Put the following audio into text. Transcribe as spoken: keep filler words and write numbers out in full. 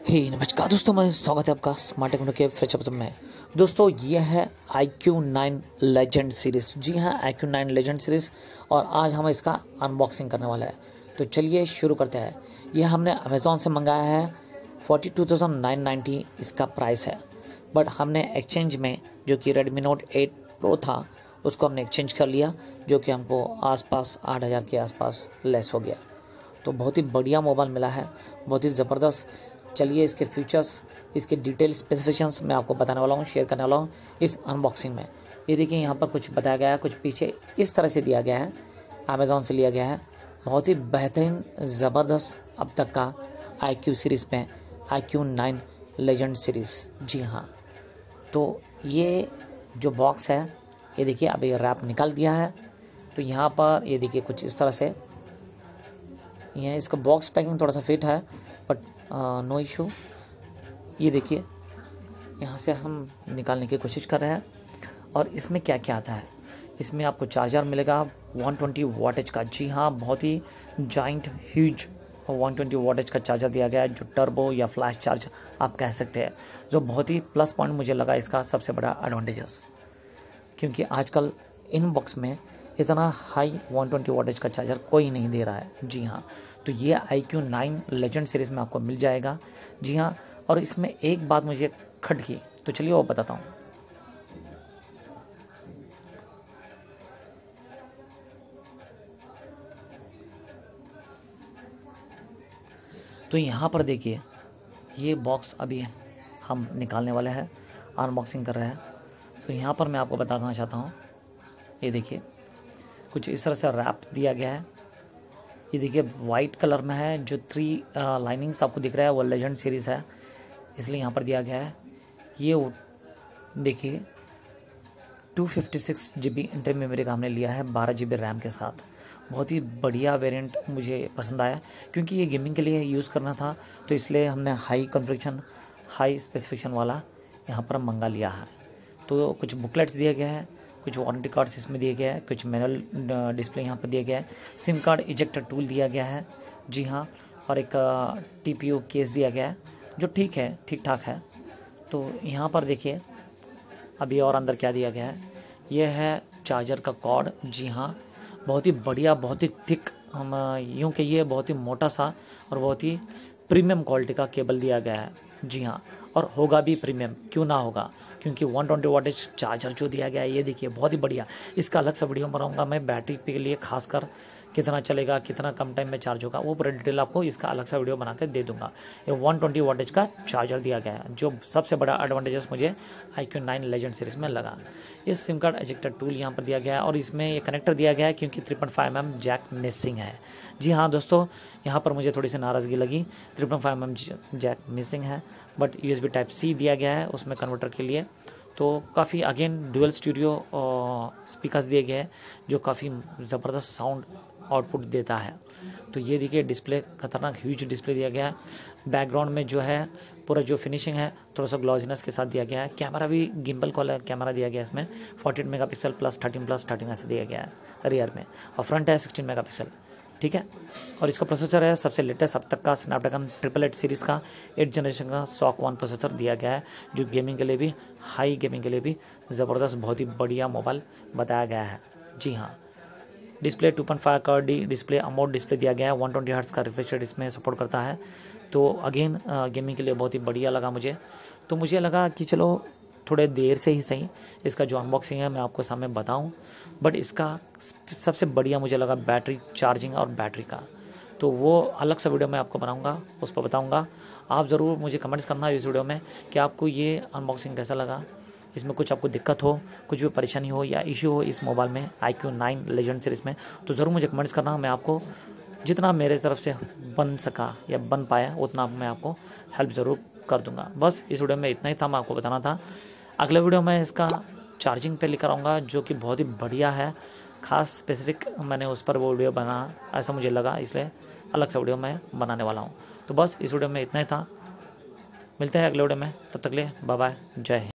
हे नमस्कार दोस्तों, मैं स्वागत है आपका स्मार्ट टेक्नो के फ्रेश एपिसोड में। दोस्तों ये है iQOO nine legend series. जी हाँ, iQOO nine legend series, और आज हम इसका अनबॉक्सिंग करने वाला है। तो चलिए शुरू करते हैं। ये हमने अमेज़ॉन से मंगाया है, forty two thousand nine ninety इसका प्राइस है। बट हमने एक्सचेंज में जो कि रेडमी नोट एट प्रो था उसको हमने एक्सचेंज कर लिया, जो कि हमको आसपास आठ हज़ार के आसपास लेस हो गया। तो बहुत ही बढ़िया मोबाइल मिला है, बहुत ही ज़बरदस्त। चलिए इसके फीचर्स, इसके डिटेल स्पेसिफिकेशंस मैं आपको बताने वाला हूँ, शेयर करने वाला हूँ इस अनबॉक्सिंग में। ये देखिए यहाँ पर कुछ बताया गया है, कुछ पीछे इस तरह से दिया गया है, अमेज़ॉन से लिया गया है। बहुत ही बेहतरीन ज़बरदस्त अब तक का आई क्यू सीरीज़ में iQOO nine legend series. जी हाँ, तो ये जो बॉक्स है, ये देखिए अभी रैप निकाल दिया है। तो यहाँ पर ये देखिए कुछ इस तरह से, ये इसका बॉक्स पैकिंग थोड़ा सा फिट है, बट नो इशू। ये देखिए यहाँ से हम निकालने की कोशिश कर रहे हैं। और इसमें क्या क्या आता है, इसमें आपको चार्जर मिलेगा वन ट्वेंटी वॉटेज का। जी हाँ, बहुत ही giant huge one twenty wattage का चार्जर दिया गया है, जो टर्बो या फ्लैश चार्ज आप कह सकते हैं, जो बहुत ही प्लस पॉइंट मुझे लगा इसका सबसे बड़ा एडवांटेजेस। क्योंकि आजकल इन बॉक्स में इतना हाई वन ट्वेंटी वॉटेज का चार्जर कोई नहीं दे रहा है। जी हाँ, तो ये iQOO nine legend series में आपको मिल जाएगा। जी हाँ, और इसमें एक बात मुझे खटकी, तो चलिए वो बताता हूँ। तो यहाँ पर देखिए, ये बॉक्स अभी हम निकालने वाले हैं, अनबॉक्सिंग कर रहे हैं। तो यहाँ पर मैं आपको बताना चाहता हूँ, ये देखिए कुछ इस तरह से रैप दिया गया है। ये देखिए वाइट कलर में है, जो थ्री लाइनिंग्स आपको दिख रहा है वो लेजेंड सीरीज़ है, इसलिए यहाँ पर दिया गया है। ये देखिए two fifty six G B inter memory का हमने लिया है, बारह जी बी रैम के साथ। बहुत ही बढ़िया वेरिएंट मुझे पसंद आया, क्योंकि ये गेमिंग के लिए यूज़ करना था, तो इसलिए हमने हाई कॉन्फ़िगरेशन हाई स्पेसिफिकेशन वाला यहाँ पर मंगा लिया है। तो कुछ बुकलेट्स दिए गए हैं, कुछ वारंटी कार्ड्स इसमें दिए गए हैं, कुछ मैनुअल डिस्प्ले यहाँ पर दिया गया है, सिम कार्ड इजेक्टर टूल दिया गया है। जी हाँ, और एक टी पी यू केस दिया गया है, जो ठीक है, ठीक ठाक है। तो यहाँ पर देखिए अभी और अंदर क्या दिया गया है, यह है चार्जर का कॉर्ड। जी हाँ, बहुत ही बढ़िया, बहुत ही थिक, हम यूँ कहिए बहुत ही मोटा सा और बहुत ही प्रीमियम क्वालिटी का केबल दिया गया है। जी हाँ, और होगा भी प्रीमियम, क्यों ना होगा, क्योंकि वन ट्वेंटी वॉटेज चार्जर जो दिया गया है, ये देखिए बहुत ही बढ़िया। इसका अलग से वीडियो बनाऊंगा मैं, बैटरी के लिए खासकर कितना चलेगा, कितना कम टाइम में चार्ज होगा, वो पूरा डिटेल आपको इसका अलग सा वीडियो बना कर दे दूंगा। ये वन ट्वेंटी वॉटेज का चार्जर दिया गया है, जो सबसे बड़ा एडवांटेजेस मुझे iQOO nine legend series में लगा। ये सिम कार्ड एजेक्टर टूल यहाँ पर दिया गया है, और इसमें ये कनेक्टर दिया गया है, क्योंकि three point five M jack missing है। जी हाँ दोस्तों, यहाँ पर मुझे थोड़ी सी नाराज़गी लगी, three point five M jack missing है, but U S B type C दिया गया है उसमें कन्वर्टर के लिए। तो काफ़ी अगेन डुअल स्टूडियो स्पीकर्स दिए गए हैं, जो काफ़ी ज़बरदस्त साउंड आउटपुट देता है। तो ये देखिए डिस्प्ले, खतरनाक ह्यूज डिस्प्ले दिया गया है। बैकग्राउंड में जो है पूरा जो फिनिशिंग है थोड़ा सा ग्लॉसीनेस के साथ दिया गया है। कैमरा भी गिम्बल वाला कैमरा दिया गया है, इसमें forty eight megapixel plus thirteen plus thirteen ऐसे दिया गया है रियर में, और फ्रंट है सिक्सटीन मेगा पिक्सल। ठीक है, और इसका प्रोसेसर है सबसे लेटेस्ट अब तक का स्नैपड्रैगन ट्रिपल एट सीरीज़ का एट जनरेशन का सॉक वन प्रोसेसर दिया गया है, जो गेमिंग के लिए भी, हाई गेमिंग के लिए भी ज़बरदस्त, बहुत ही बढ़िया मोबाइल बताया गया है। जी हाँ, डिस्प्ले टू पॉइंट फाइव का डी डिस्प्ले अमोल्ड डिस्प्ले दिया गया है, वन ट्वेंटी हर्ट्ज का रिफ्रेश रेट इसमें सपोर्ट करता है। तो अगेन गेमिंग के लिए बहुत ही बढ़िया लगा मुझे। तो मुझे लगा कि चलो थोड़े देर से ही सही इसका जो अनबॉक्सिंग है मैं आपको सामने बताऊं, बट इसका सबसे बढ़िया मुझे लगा बैटरी चार्जिंग और बैटरी का। तो वो अलग सा वीडियो मैं आपको बनाऊंगा, उस पर बताऊंगा। आप ज़रूर मुझे कमेंट्स करना इस वीडियो में कि आपको ये अनबॉक्सिंग कैसा लगा, इसमें कुछ आपको दिक्कत हो, कुछ भी परेशानी हो या इश्यू हो इस मोबाइल में iQOO nine legend series में, तो ज़रूर मुझे कमेंट्स करना। मैं आपको जितना मेरे तरफ से बन सका या बन पाया उतना मैं आपको हेल्प ज़रूर कर दूंगा। बस इस वीडियो में इतना ही था, मैं आपको बताना था। अगले वीडियो में इसका चार्जिंग पे लेकर आऊँगा, जो कि बहुत ही बढ़िया है, खास स्पेसिफिक मैंने उस पर वो वीडियो बना, ऐसा मुझे लगा, इसलिए अलग सा वीडियो मैं बनाने वाला हूँ। तो बस इस वीडियो में इतना ही था, मिलते हैं अगले वीडियो में, तब तक के लिए बाय बाय, जय हिंद।